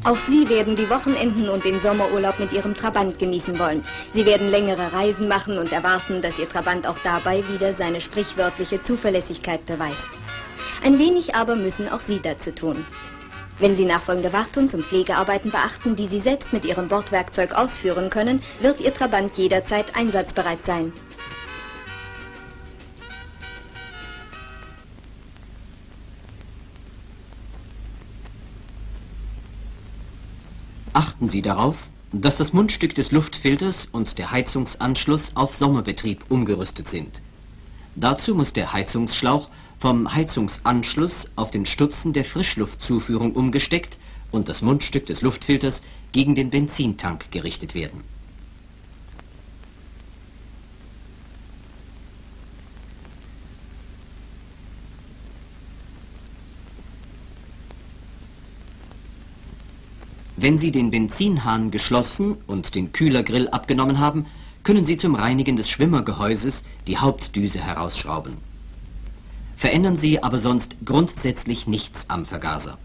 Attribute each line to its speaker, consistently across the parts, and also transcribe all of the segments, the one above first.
Speaker 1: Auch Sie werden die Wochenenden und den Sommerurlaub mit Ihrem Trabant genießen wollen. Sie werden längere Reisen machen und erwarten, dass Ihr Trabant auch dabei wieder seine sprichwörtliche Zuverlässigkeit beweist. Ein wenig aber müssen auch Sie dazu tun. Wenn Sie nachfolgende Wartungs- und Pflegearbeiten beachten, die Sie selbst mit Ihrem Bordwerkzeug ausführen können, wird Ihr Trabant jederzeit einsatzbereit sein.
Speaker 2: Achten Sie darauf, dass das Mundstück des Luftfilters und der Heizungsanschluss auf Sommerbetrieb umgerüstet sind. Dazu muss der Heizungsschlauch vom Heizungsanschluss auf den Stutzen der Frischluftzuführung umgesteckt und das Mundstück des Luftfilters gegen den Benzintank gerichtet werden. Wenn Sie den Benzinhahn geschlossen und den Kühlergrill abgenommen haben, können Sie zum Reinigen des Schwimmergehäuses die Hauptdüse herausschrauben. Verändern Sie aber sonst grundsätzlich nichts am Vergaser.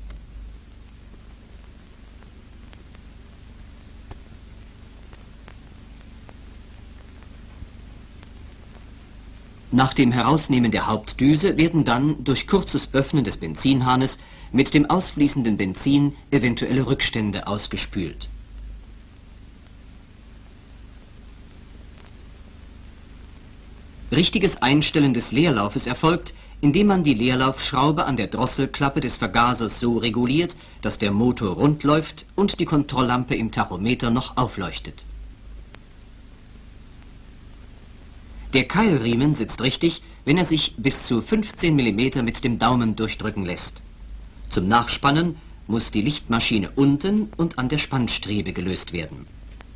Speaker 2: Nach dem Herausnehmen der Hauptdüse werden dann durch kurzes Öffnen des Benzinhahnes mit dem ausfließenden Benzin eventuelle Rückstände ausgespült. Richtiges Einstellen des Leerlaufes erfolgt, indem man die Leerlaufschraube an der Drosselklappe des Vergasers so reguliert, dass der Motor rund läuft und die Kontrolllampe im Tachometer noch aufleuchtet. Der Keilriemen sitzt richtig, wenn er sich bis zu 15 mm mit dem Daumen durchdrücken lässt. Zum Nachspannen muss die Lichtmaschine unten und an der Spannstrebe gelöst werden.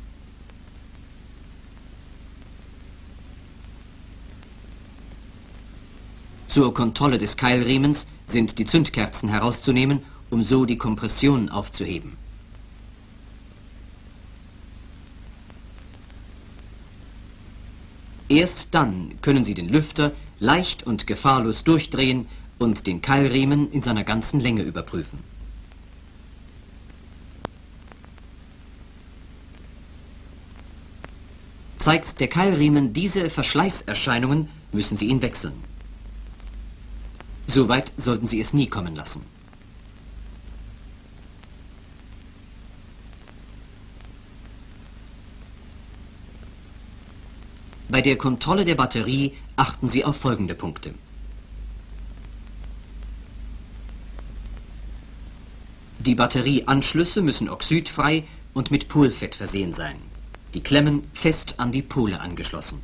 Speaker 2: Zur Kontrolle des Keilriemens sind die Zündkerzen herauszunehmen, um so die Kompression aufzuheben. Erst dann können Sie den Lüfter leicht und gefahrlos durchdrehen und den Keilriemen in seiner ganzen Länge überprüfen. Zeigt der Keilriemen diese Verschleißerscheinungen, müssen Sie ihn wechseln. Soweit sollten Sie es nie kommen lassen. Bei der Kontrolle der Batterie achten Sie auf folgende Punkte. Die Batterieanschlüsse müssen oxidfrei und mit Polfett versehen sein. Die Klemmen fest an die Pole angeschlossen.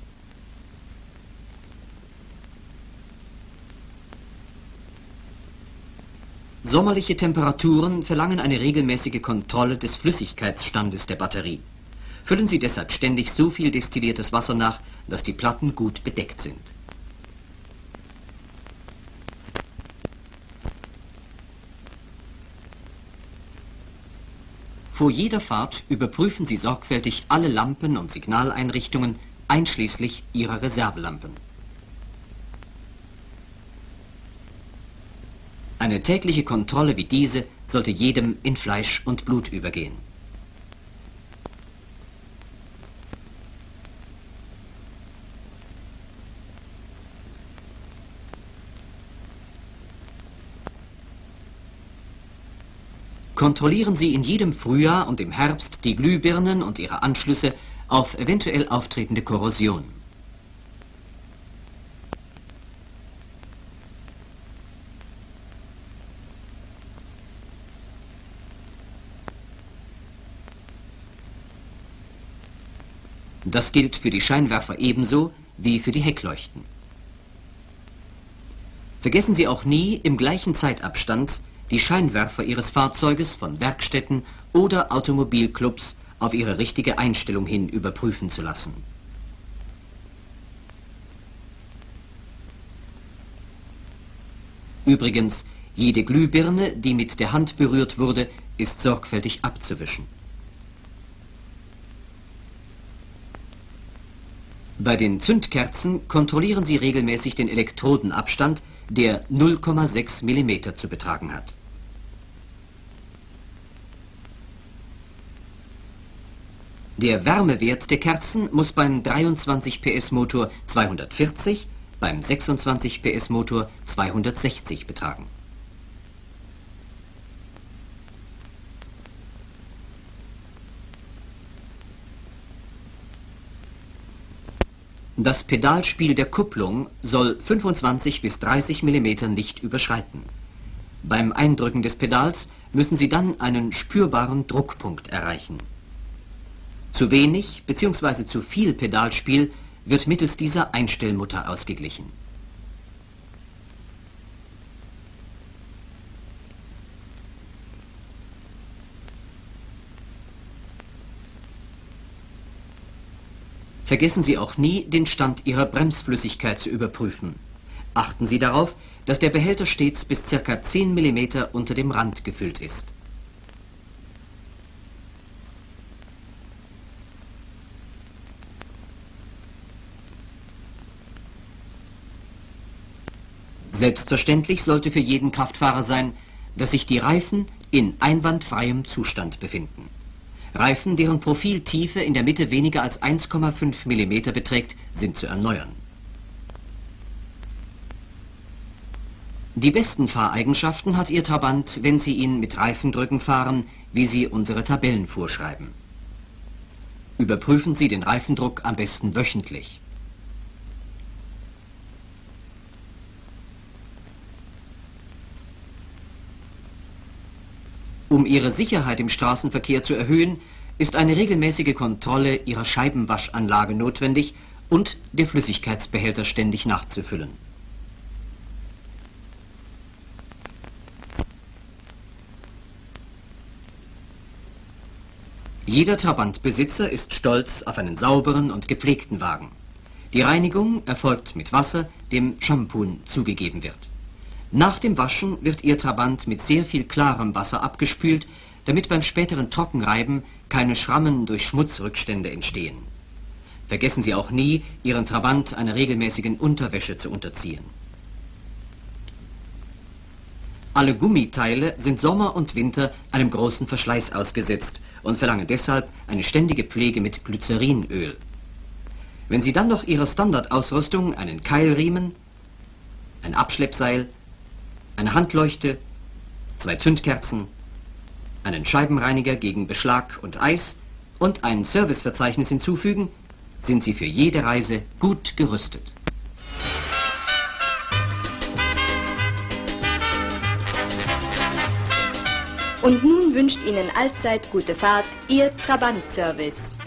Speaker 2: Sommerliche Temperaturen verlangen eine regelmäßige Kontrolle des Flüssigkeitsstandes der Batterie. Füllen Sie deshalb ständig so viel destilliertes Wasser nach, dass die Platten gut bedeckt sind. Vor jeder Fahrt überprüfen Sie sorgfältig alle Lampen und Signaleinrichtungen, einschließlich Ihrer Reservelampen. Eine tägliche Kontrolle wie diese sollte jedem in Fleisch und Blut übergehen. Kontrollieren Sie in jedem Frühjahr und im Herbst die Glühbirnen und ihre Anschlüsse auf eventuell auftretende Korrosion. Das gilt für die Scheinwerfer ebenso wie für die Heckleuchten. Vergessen Sie auch nie, im gleichen Zeitabstand die Scheinwerfer Ihres Fahrzeuges von Werkstätten oder Automobilclubs auf ihre richtige Einstellung hin überprüfen zu lassen. Übrigens, jede Glühbirne, die mit der Hand berührt wurde, ist sorgfältig abzuwischen. Bei den Zündkerzen kontrollieren Sie regelmäßig den Elektrodenabstand, der 0,6 mm zu betragen hat. Der Wärmewert der Kerzen muss beim 23 PS Motor 240, beim 26 PS Motor 260 betragen. Das Pedalspiel der Kupplung soll 25 bis 30 mm nicht überschreiten. Beim Eindrücken des Pedals müssen Sie dann einen spürbaren Druckpunkt erreichen. Zu wenig bzw. zu viel Pedalspiel wird mittels dieser Einstellmutter ausgeglichen. Vergessen Sie auch nie, den Stand Ihrer Bremsflüssigkeit zu überprüfen. Achten Sie darauf, dass der Behälter stets bis ca. 10 mm unter dem Rand gefüllt ist. Selbstverständlich sollte für jeden Kraftfahrer sein, dass sich die Reifen in einwandfreiem Zustand befinden. Reifen, deren Profiltiefe in der Mitte weniger als 1,5 mm beträgt, sind zu erneuern. Die besten Fahreigenschaften hat Ihr Trabant, wenn Sie ihn mit Reifendrücken fahren, wie sie unsere Tabellen vorschreiben. Überprüfen Sie den Reifendruck am besten wöchentlich. Um Ihre Sicherheit im Straßenverkehr zu erhöhen, ist eine regelmäßige Kontrolle Ihrer Scheibenwaschanlage notwendig und der Flüssigkeitsbehälter ständig nachzufüllen. Jeder Trabantbesitzer ist stolz auf einen sauberen und gepflegten Wagen. Die Reinigung erfolgt mit Wasser, dem Shampoon zugegeben wird. Nach dem Waschen wird Ihr Trabant mit sehr viel klarem Wasser abgespült, damit beim späteren Trockenreiben keine Schrammen durch Schmutzrückstände entstehen. Vergessen Sie auch nie, Ihren Trabant einer regelmäßigen Unterwäsche zu unterziehen. Alle Gummiteile sind Sommer und Winter einem großen Verschleiß ausgesetzt und verlangen deshalb eine ständige Pflege mit Glycerinöl. Wenn Sie dann noch Ihrer Standardausrüstung einen Keilriemen, ein Abschleppseil, eine Handleuchte, 2 Zündkerzen, einen Scheibenreiniger gegen Beschlag und Eis und ein Serviceverzeichnis hinzufügen, sind Sie für jede Reise gut gerüstet.
Speaker 1: Und nun wünscht Ihnen allzeit gute Fahrt, Ihr Trabant-Service.